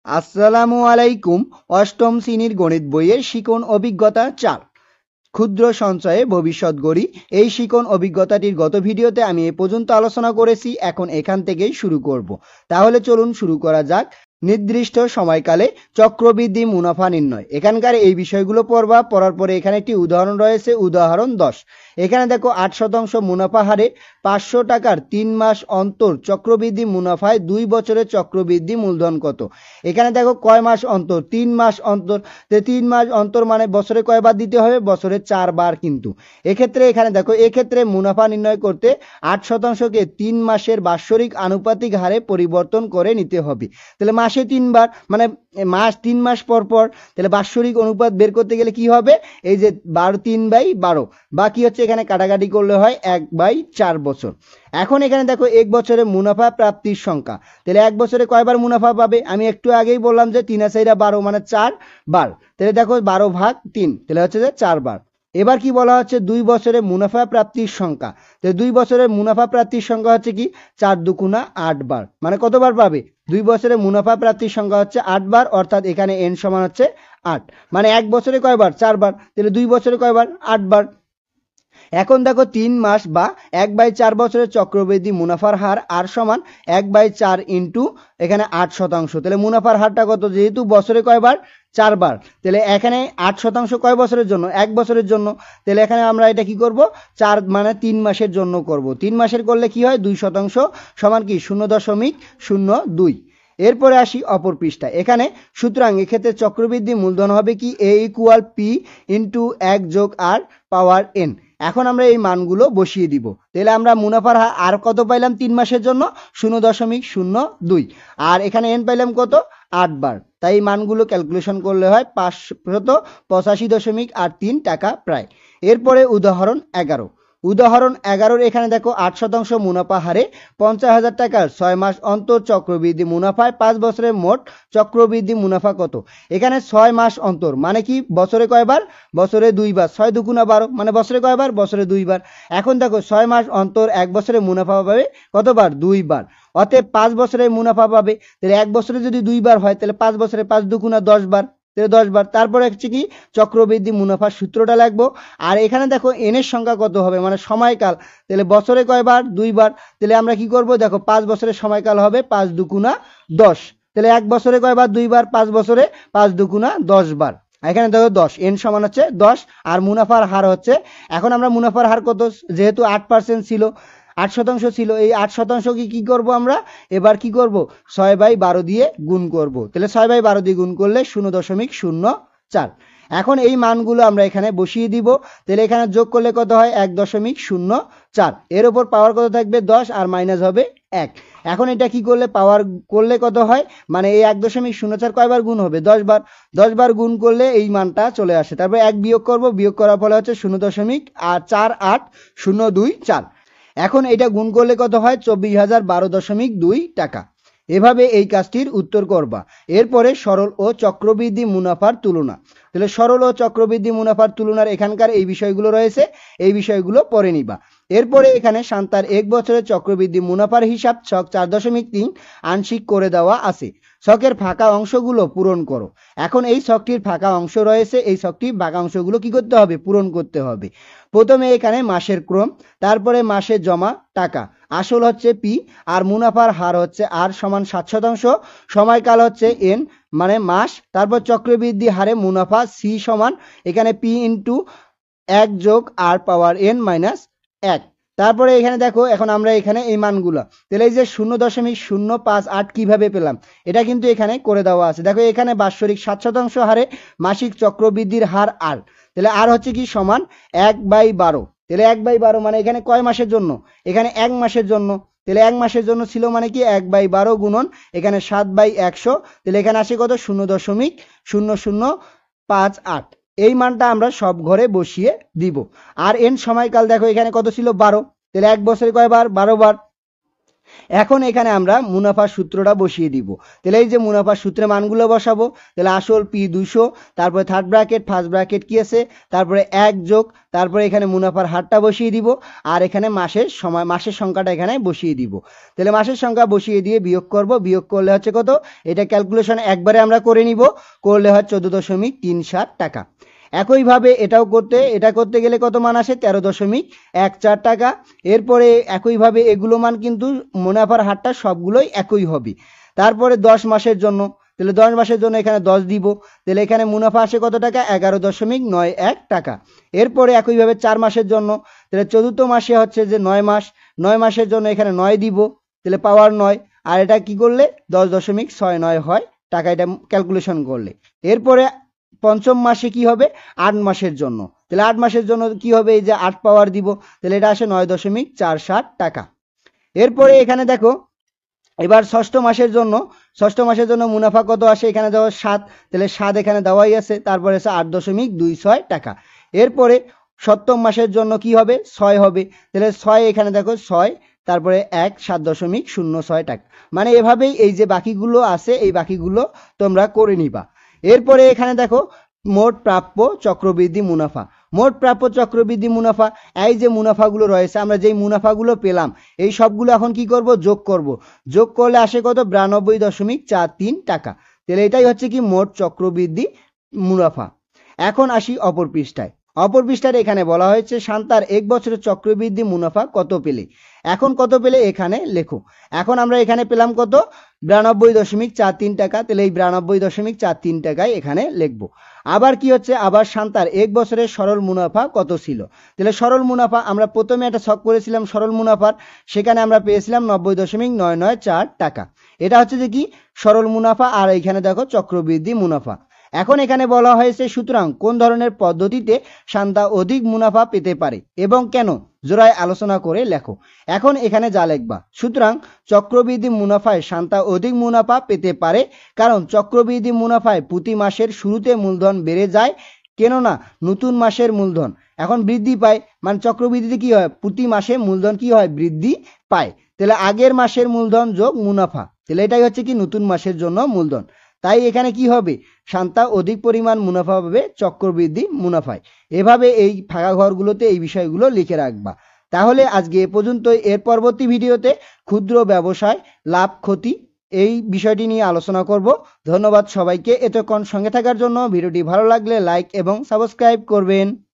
আসসালামু আলাইকুম। অষ্টম শ্রেণীর গণিত বইয়ের শিখন অভিজ্ঞতা 4 ক্ষুদ্র সঞ্চয়ে ভবিষ্যৎ গড়ি। এই শিখন অভিজ্ঞতাটির গত ভিডিওতে আমি এ পর্যন্ত আলোচনা করেছি, এখন এখান থেকেই শুরু করব। তাহলে চলুন শুরু করা যাক। নির্দিষ্ট সময়কালে চক্রবৃদ্ধি মুনাফা নির্ণয়, এখানকার এই বিষয়গুলো পড়ার পরে এখানে একটি উদাহরণ রয়েছে, উদাহরণ 10। এখানে দেখো 8% মুনাফা হারে 500 টাকার 3 মাস অন্তর চক্রবৃদ্ধি মুনাফায় 2 বছরের চক্রবৃদ্ধি মূলধন কত। এখানে দেখো কয় মাস অন্তর, 3 মাস অন্তর। 3 মাস অন্তর মানে বছরে কয়বার দিতে হবে, বছরে 4 বার। কিন্তু এক্ষেত্রে এখানে দেখো, এক্ষেত্রে মুনাফা নির্ণয় করতে 8%কে 3 মাসের বাৎসরিক আনুপাতিক হারে পরিবর্তন করে নিতে হবে। তাহলে মাসে 3 বার মানে মাস 3 মাস পর পর, তাহলে বাৎসরিক অনুপাত বের করতে গেলে কি হবে, এই যে 3/12 বা কি হচ্ছে এখানে কাটাকাটি করলে হয় 1/4 বছর। এখন এখানে দেখো 1 বছরে মুনাফা প্রাপ্তির সংখ্যা, তাহলে 1 বছরে কয়বার মুনাফা পাবে, আমি একটু আগেই বললাম যে 3×4 মানে 4 বার। তাহলে দেখো 12/3, তাহলে হচ্ছে যে 4 বার। এবার কি বলা হচ্ছে, 2 বছরে মুনাফা প্রাপ্তির সংখ্যা। তো 2 বছরের মুনাফা প্রাপ্তির সংখ্যা হচ্ছে কি 4×2 8 বার, মানে কতবার পাবে, 2 বছরে মুনাফা প্রাপ্তির সংখ্যা হচ্ছে 8 বার, অর্থাৎ এখানে n সমান হচ্ছে 8। মানে 1 বছরে কয়বার, 4 বার, তাহলে 2 বছরে কয়বার, 8 বার। এখন দেখো 3 মাস বা 1/4 বছরের চক্রবৃদ্ধি মুনাফার হার আর সমান 1/4 ইন্টু এখানে 8%। তাহলে মুনাফার হারটা কত, যেহেতু বছরে কয়বার, 4 বার, তাহলে এখানে 8% কয় বছরের জন্য, 1 বছরের জন্য। তাহলে এখানে আমরা এটা কি করব, 4 মানে 3 মাসের জন্য করব। 3 মাসের করলে কি হয়, 2% সমান কি 0.02। এরপরে আসি অপর পৃষ্ঠায়। এখানে সুতরাং এক্ষেত্রে চক্রবৃদ্ধি মূলধন হবে কি, a = p into 1 + r power n। এখন আমরা এই মানগুলো বসিয়ে দিব। তাহলে আমরা মুনাফার হার আর কত পাইলাম 3 মাসের জন্য, 0.02, আর এখানে n পাইলাম কত, 8 বার। তাই এই মানগুলো ক্যালকুলেশন করলে হয় 585.83 টাকা প্রায়। এরপরে উদাহরণ 11। উদাহরণ 11 এখানে দেখো 8% মুনাফা হারে 50,000 টাকার 6 মাস অন্তর চক্রবৃদ্ধি মুনাফায় 5 বছরের মোট চক্রবৃদ্ধি মুনাফা কত। এখানে 6 মাস অন্তর মানে কি বছরে কয়বার, বছরে 2 বার, 6×2 = 12 মানে বছরে কয়বার, বছরে 2 বার। এখন দেখো 6 মাস অন্তর 1 বছরে মুনাফা পাবে কতবার, 2 বার। অতএব 5 বছরে মুনাফা পাবে, তাহলে 1 বছরে যদি 2 বার হয় তাহলে 5 বছরে 5×2 = 10 বার, তাহলে 10 বার। তারপরে হচ্ছে কি চক্রবৃদ্ধি মুনাফার সূত্রটা লাগবো। আর এখানে দেখো n এর সংখ্যা কত হবে, মানে সময়কাল, তাহলে বছরে কয়বার, 2 বার। তাহলে আমরা কি করব, দেখো 5 বছরের সময়কাল হবে 5×2 = 10। তাহলে 1 বছরে কয়বার, 2 বার, 5 বছরে 5×2 = 10 বার। এখানে দেখো 10, n সমান হচ্ছে 10। আর মুনাফার হার হচ্ছে, এখন আমরা মুনাফার হার কত, যেহেতু 8% ছিল, 8% ছিল, এই 8% কি করব আমরা, এবার কি করব, 6/12 দিয়ে গুণ করব। তাহলে 6/12 দিয়ে গুণ করলে 0.04। এখন এই মানগুলো আমরা এখানে বসিয়ে দিব। তাহলে এখানে যোগ করলে কত হয়, 1.04। এর উপর পাওয়ার কত থাকবে, 10, আর মাইনাস হবে 1। এখন এটা কি করলে, পাওয়ার করলে কত হয়, মানে এই 1.04 কয়বার গুণ হবে, 10 বার। 10 বার গুণ করলে এই মানটা চলে আসে। তারপর 1 বিয়োগ করব, বিয়োগ করার ফলে হচ্ছে 0.48024। এখন এটা গুণ করলে কত হয়, 24,012.2 টাকা। এভাবে এই কাজটির উত্তর করবা। এরপরে সরল ও চক্রবৃদ্ধি মুনাফার তুলনা। তাহলে সরল ও চক্রবৃদ্ধি মুনাফার তুলনার এখানকার এই বিষয়গুলো রয়েছে, এই বিষয়গুলো পড়ে নিবা। এরপরে এখানে শান্তার 1 বছরের চক্রবৃদ্ধি মুনাফার হিসাব ছক 4.3 আংশিক করে দেওয়া আছে। ছকের ফাঁকা অংশগুলো পূরণ করো। এখন এই ছকটির ফাঁকা অংশ রয়েছে, এই ছকটির ফাঁকা অংশগুলো কি করতে হবে, পূরণ করতে হবে। প্রথমে এখানে মাসের ক্রম, তারপরে মাসে জমা টাকা, আসল হচ্ছে পি, আর মুনাফার হার হচ্ছে আর সমান 7%, সময়কাল হচ্ছে এন মানে মাস, তারপর চক্রবৃদ্ধি হারে মুনাফা সি সমান এখানে P into 1 + r power n - 1। তারপরে এখানে দেখো, এখন আমরা এখানে এই মানগুলো, তাহলে এই যে 0.058 কিভাবে পেলাম, এটা কিন্তু এখানে করে দেওয়া আছে। দেখো এখানে বাৎসরিক 7% হারে মাসিক চক্রবৃদ্ধির হার আর, তাহলে আর হচ্ছে কি সমান 1/12। তাহলে 1/12 মানে এখানে কয় মাসের জন্য, এখানে 1 মাসের জন্য। তাহলে 1 মাসের জন্য ছিল মানে কি 1/12 গুণন এখানে 7/100, তাহলে এখানে আসে কত, 0.0058। এই মানটা আমরা সব ঘরে বসিয়ে দিব। আর এন সময়কাল দেখো এখানে কত ছিল, 12, তাহলে 1 বছরে কয়বার, 12 বার। এখন এখানে আমরা মুনাফার সূত্রটা বসিয়ে দিব। তাহলে এই যে মুনাফার সূত্রে মানগুলো বসাবো, তাহলে আসল পি 200, তারপরে থার্ড ব্র্যাকেট ফার্স্ট ব্র্যাকেট কি আছে, তারপরে 1 যোগ, তারপরে এখানে মুনাফার হারটা বসিয়ে দিব, আর এখানে মাসের সংখ্যাটা এখানে বসিয়ে দিব। তাহলে মাসের সংখ্যা বসিয়ে দিয়ে বিয়োগ করব, বিয়োগ করলে হচ্ছে কত, এটা ক্যালকুলেশন একবারে আমরা করে নিব, করলে হয় 14.37 টাকা। একইভাবে এটা করতে গেলে কত মান আসে, 13.14 টাকা। এরপরে একইভাবে এগুলো মান কিন্তু মুনাফার হারটা সবগুলোই একই হবে। তারপরে 10 মাসের জন্য, তাহলে 10 মাসের জন্য এখানে 10 দিব, তাহলে এখানে মুনাফা আসে কত টাকা, 11.91 টাকা। এরপরে একইভাবে 4 মাসের জন্য, তাহলে চতুর্থ মাসে হচ্ছে যে 9 মাস, 9 মাসের জন্য এখানে 9 দিব, তাহলে পাওয়ার 9, আর এটা কি করলে 10.69 হয় টাকা, এটা ক্যালকুলেশন করলে। এরপরে পঞ্চম মাসে কি হবে, 8 মাসের জন্য, তাহলে 8 মাসের জন্য কি হবে, এই যে 8 পাওয়ার দিব, তাহলে এটা আসে 9.47 টাকা। এরপরে এখানে দেখো এবার ষষ্ঠ মাসের জন্য মুনাফা কত আসে, এখানে দেওয়া 7, তাহলে 7 এখানে দেওয়াই আছে, তারপরে আছে 8.26 টাকা। এরপরে সপ্তম মাসের জন্য কি হবে, 6 হবে, তাহলে 6 এখানে দেখো 6, তারপরে 1 7.06 টাকা। মানে এভাবেই এই যে বাকিগুলো আছে এই বাকিগুলো তোমরা করে নিবা। এরপরে এখানে দেখো মোট প্রাপ্য চক্রবৃদ্ধি মুনাফা, মোট প্রাপ্য চক্রবৃদ্ধি মুনাফা, এই যে মুনাফাগুলো রয়েছে আমরা যেই মুনাফাগুলো পেলাম এই সবগুলো এখন কি করব, যোগ করব, যোগ করলে আসে কত, 92.43 টাকা। তাহলে এটাই হচ্ছে কি মোট চক্রবৃদ্ধি মুনাফা। এখন আসি অপর পৃষ্ঠায়। অপর পৃষ্ঠায় এখানে বলা হয়েছে শান্তার 1 বছরের চক্রবৃদ্ধি মুনাফা কত পেলে। এখন কত পেলে এখানে লেখো। এখন আমরা এখানে পেলাম কত, 92.43 টাকা, তাহলে এই 92.43 টাকায় এখানে লিখবো। আবার কি হচ্ছে, আবার শান্তার 1 বছরের সরল মুনাফা কত ছিল। তাহলে সরল মুনাফা আমরা প্রথমে একটা ছক করেছিলাম সরল মুনাফার, সেখানে আমরা পেয়েছিলাম 90.994 টাকা। এটা হচ্ছে যে কি সরল মুনাফা, আর এখানে দেখো চক্রবৃদ্ধি মুনাফা। এখন এখানে বলা হয়েছে সুতরাং কোন ধরনের পদ্ধতিতে শান্তা অধিক মুনাফা পেতে পারে এবং কেন, জোড়ায় আলোচনা করে লেখো। এখন এখানে যা লিখবা, সুতরাং চক্রবৃদ্ধি মুনাফায় শান্তা অধিক মুনাফা পেতে পারে কারণ চক্রবৃদ্ধি মুনাফায় প্রতি মাসের শুরুতে মূলধন বেড়ে যায়, কেননা নতুন মাসের মূলধন এখন বৃদ্ধি পায়, মানে চক্রবৃদ্ধিতে কি হয়, প্রতি মাসে মূলধন কি হয়, বৃদ্ধি পায়। তাহলে আগের মাসের মূলধন যোগ মুনাফা, তাহলে এটাই হচ্ছে কি নতুন মাসের জন্য মূলধন। তাই এখানে কি হবে, শান্তা অধিক পরিমাণ মুনাফা পাবে চক্রবৃদ্ধি মুনাফায়। এভাবে এই ফাঁকা ঘরগুলোতে এই বিষয়গুলো লিখে রাখবা। তাহলে আজকে এ পর্যন্ত, এর পরবর্তী ভিডিওতে ক্ষুদ্র ব্যবসায় লাভ ক্ষতি এই বিষয়টি নিয়ে আলোচনা করব। ধন্যবাদ সবাইকে এতক্ষণ সঙ্গে থাকার জন্য। ভিডিওটি ভালো লাগলে লাইক এবং সাবস্ক্রাইব করবেন।